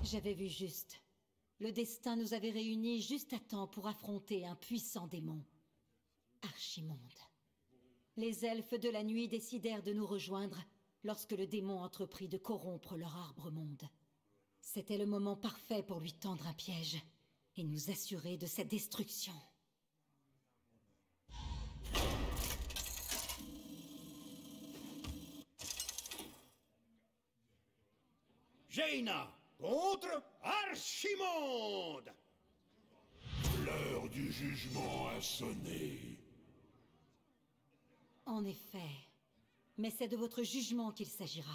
J'avais vu juste. Le destin nous avait réunis juste à temps pour affronter un puissant démon. Archimonde. Les elfes de la nuit décidèrent de nous rejoindre lorsque le démon entreprit de corrompre leur arbre-monde. C'était le moment parfait pour lui tendre un piège et nous assurer de sa destruction. Jaina contre Archimonde. L'heure du jugement a sonné. En effet. Mais c'est de votre jugement qu'il s'agira.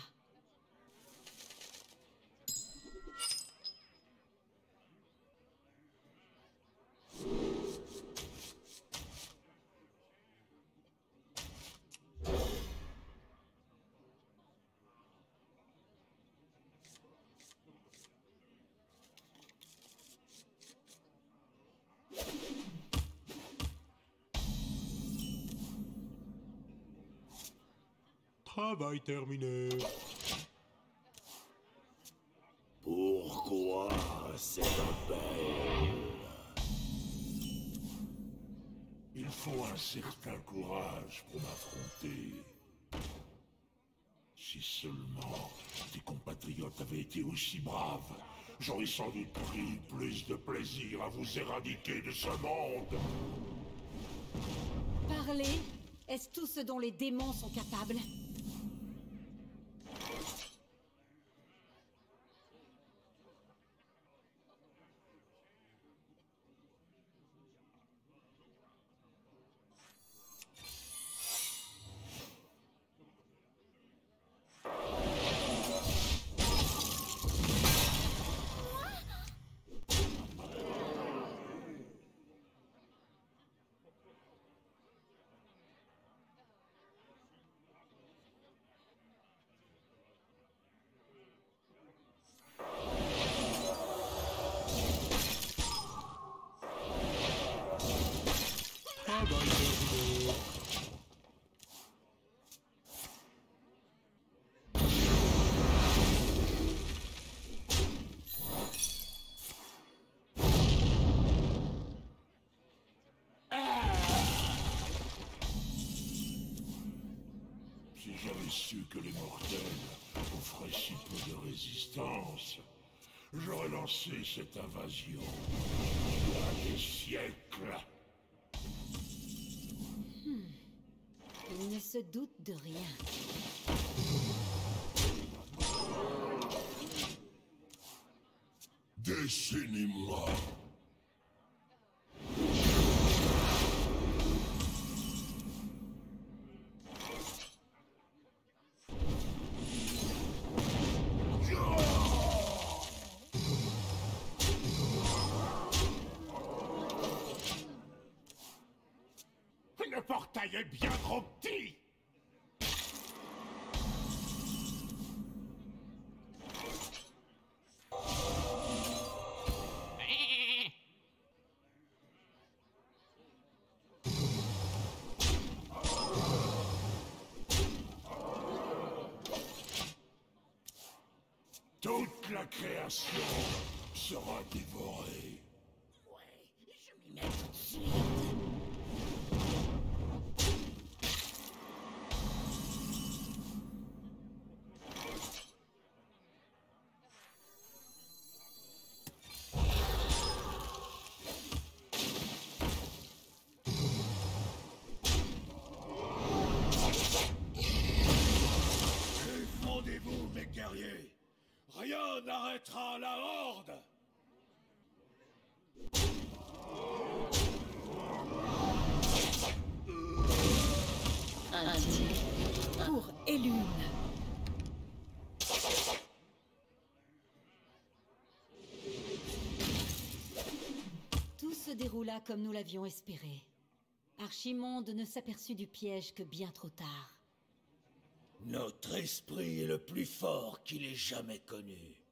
Travail terminé. Pourquoi cet appel? Il faut un certain courage pour m'affronter. Si seulement tes compatriotes avaient été aussi braves, j'aurais sans doute pris plus de plaisir à vous éradiquer de ce monde. Parler, est-ce tout ce dont les démons sont capables? Travail terminé. Si j'avais su que les mortels offraient si peu de résistance, j'aurais lancé cette invasion il y a des siècles. Il ne se doute de rien. Déceignez-moi. Le portail est bien trop petit. Toute la création sera dévorée. Ouais, je m'y mets tout de suite. Défendez-vous, mes guerriers. Rien n'arrêtera la horde. Un tir pour Elune. Tout se déroula comme nous l'avions espéré. Archimonde ne s'aperçut du piège que bien trop tard. Notre esprit est le plus fort qu'il ait jamais connu.